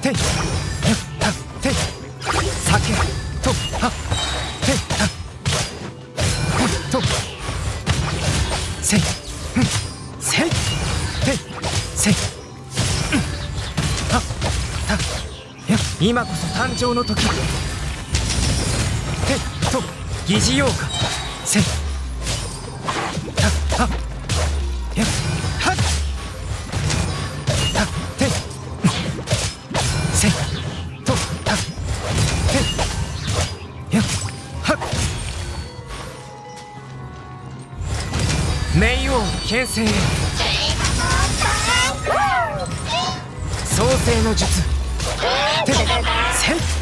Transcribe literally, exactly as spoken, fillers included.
てはて酒とはてはとせいせいてせいはた今こそ誕生の時。てと疑似ようか。せいははやはたてせいとたてやは冥王牽制へ。創世の術てせい